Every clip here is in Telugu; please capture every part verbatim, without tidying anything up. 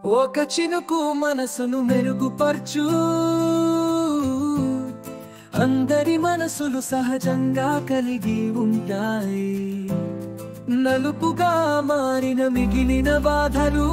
ఒక చినుకు మనసును మెరుగుపర్చు, అందరి మనసులు సహజంగా కలిగి ఉంటాయి. నలుపుగా మారిన మిగిలిన బాధలు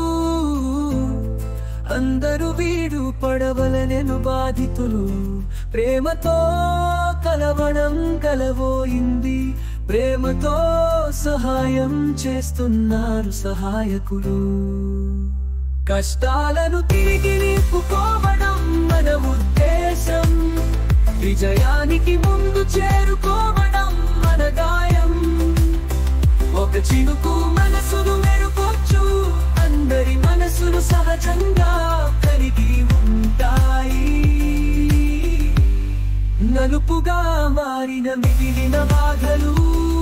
అందరూ వీడు పడవలనెను బాధితులు. ప్రేమతో కలవడం కలవోయింది, ప్రేమతో సహాయం చేస్తున్నారు సహాయకులు. కష్టాలను తిరిగి నింపుకోవడం మన ఉద్దేశం, విజయానికి ముందు చేరుకోవడం మన గాయం. ఒక చినుకు మనసును మెరుగొచ్చు, అందరి మనసులు సహజంగా కలిగి ఉంటాయి. నలుపుగా మారిన మిగిలిన బాధలు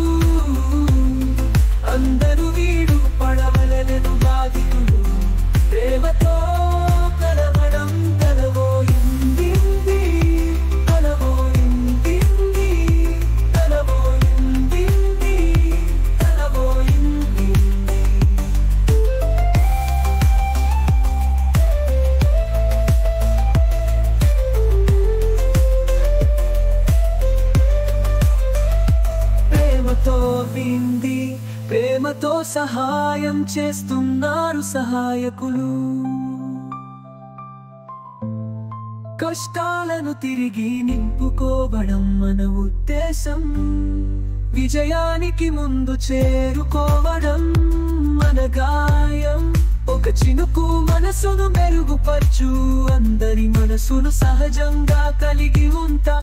అందరూ వీడు పడవలనెను బాధితులు. ప్రేమతో కలవడం కలవోయింది, కలవోయింది, కలవోయింది, కలవోయింది. ప్రేమతో వింది, ప్రేమతో సహాయం చేస్తున్నారు సహాయకులు. కష్టాలను తిరిగి నింపుకోవడం మన ఉద్దేశం, విజయానికి ముందు చేరుకోవడం మన గాయం. ఒక చినుకు మనసును మెరుగుపర్చు, అందరి మనసులు సహజంగా కలిగి ఉంటాయి.